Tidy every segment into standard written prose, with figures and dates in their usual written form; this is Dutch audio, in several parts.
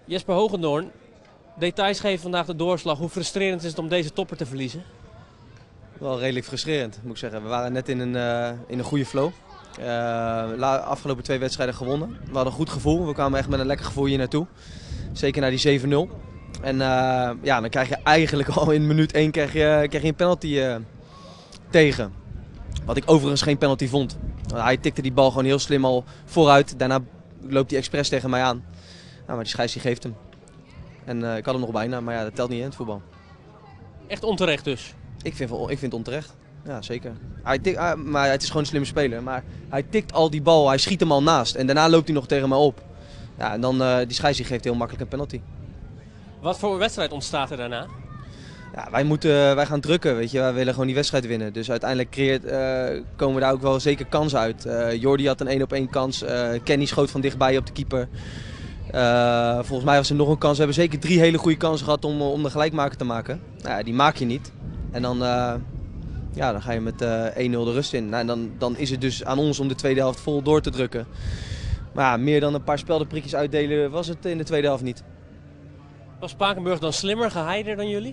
Jesper Hogendoorn, details geven vandaag de doorslag. Hoe frustrerend is het om deze topper te verliezen? Wel redelijk frustrerend, moet ik zeggen. We waren net in een goede flow. Afgelopen 2 wedstrijden gewonnen. We hadden een goed gevoel. We kwamen echt met een lekker gevoel hier naartoe. Zeker naar die 7-0. En ja, dan krijg je eigenlijk al in minuut 1 krijg je een penalty tegen. Wat ik overigens geen penalty vond. Hij tikte die bal gewoon heel slim al vooruit. Daarna loopt hij expres tegen mij aan. Nou, maar die scheids die geeft hem. En ik had hem nog bijna, maar ja, dat telt niet in het voetbal. Echt onterecht dus. Ik vind het onterecht. Ja, zeker. Maar het is gewoon een slimme speler. Maar hij tikt al die bal, hij schiet hem al naast. En daarna loopt hij nog tegen mij op. Ja, en dan die scheids geeft heel makkelijk een penalty. Wat voor wedstrijd ontstaat er daarna? Ja, wij gaan drukken, weet je. Wij willen gewoon die wedstrijd winnen. Dus uiteindelijk komen we daar ook wel zeker kansen uit. Jordi had een 1-op-1 kans. Kenny schoot van dichtbij op de keeper. Volgens mij was er nog een kans. We hebben zeker 3 hele goede kansen gehad om de gelijkmaker te maken. Nou ja, die maak je niet. En dan, dan ga je met 1-0 de rust in. Nou, en dan is het dus aan ons om de tweede helft vol door te drukken. Maar ja, meer dan een paar speldenprikjes uitdelen was het in de tweede helft niet. Was Spakenburg dan slimmer, geheider dan jullie?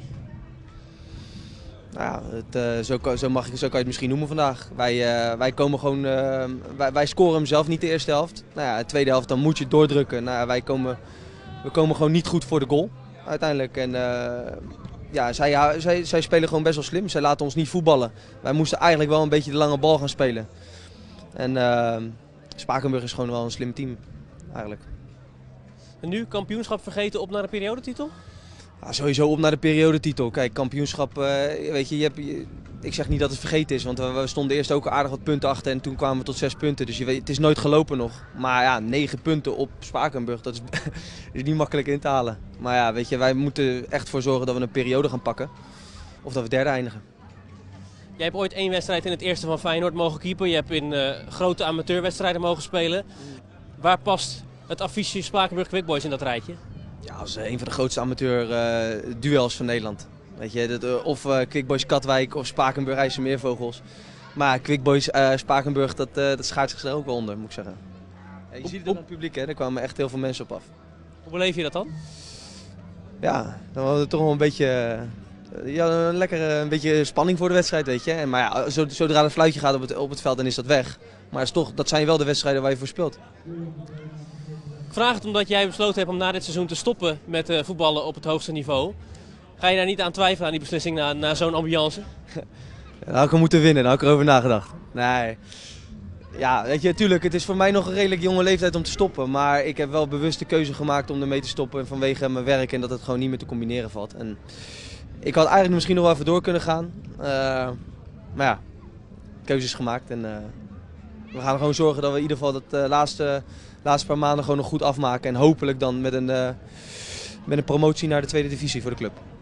Nou ja, zo kan je het misschien noemen vandaag. Wij scoren hem zelf niet de eerste helft. Nou ja, de tweede helft dan moet je doordrukken. Nou ja, we komen gewoon niet goed voor de goal uiteindelijk. En ja, zij spelen gewoon best wel slim. Zij laten ons niet voetballen. Wij moesten eigenlijk wel een beetje de lange bal gaan spelen. En Spakenburg is gewoon wel een slim team eigenlijk. En nu kampioenschap vergeten, op naar de periodetitel? Ja, sowieso op naar de periodetitel. Kijk, kampioenschap, weet je, ik zeg niet dat het vergeten is, want we stonden eerst ook aardig wat punten achter en toen kwamen we tot 6 punten. Dus je weet, het is nooit gelopen nog. Maar ja, 9 punten op Spakenburg, dat is niet makkelijk in te halen. Maar ja, weet je, wij moeten echt voor zorgen dat we een periode gaan pakken. Of dat we derde eindigen. Jij hebt ooit 1 wedstrijd in het eerste van Feyenoord mogen keepen. Je hebt in grote amateurwedstrijden mogen spelen. Waar past het affiche Spakenburg Quick Boys in dat rijtje? Ja, als een van de grootste amateur-duels van Nederland. Weet je, of Quick Boys Katwijk of Spakenburg IJsselmeervogels. Maar Quick Boys Spakenburg, dat schaart zich er ook wel onder, moet ik zeggen. Ja, je ziet het in het publiek, hè? Er kwamen echt heel veel mensen op af. Hoe beleef je dat dan? Ja, dan hadden we toch wel een beetje, een beetje spanning voor de wedstrijd, weet je. Maar ja, zodra het fluitje gaat op het veld, dan is dat weg. Maar dat zijn wel de wedstrijden waar je voor speelt. Ik vraag het omdat jij besloten hebt om na dit seizoen te stoppen met voetballen op het hoogste niveau. Ga je daar niet aan twijfelen aan die beslissing na zo'n ambiance? Dan had ik hem moeten winnen, daar had ik erover nagedacht. Nee. Ja, weet je, natuurlijk, het is voor mij nog een redelijk jonge leeftijd om te stoppen. Maar ik heb wel bewust de keuze gemaakt om ermee te stoppen vanwege mijn werk en dat het gewoon niet meer te combineren valt. En ik had eigenlijk misschien nog wel even door kunnen gaan. Maar ja, keuzes gemaakt en we gaan gewoon zorgen dat we in ieder geval dat laatste paar maanden gewoon nog goed afmaken. En hopelijk dan met een promotie naar de tweede divisie voor de club.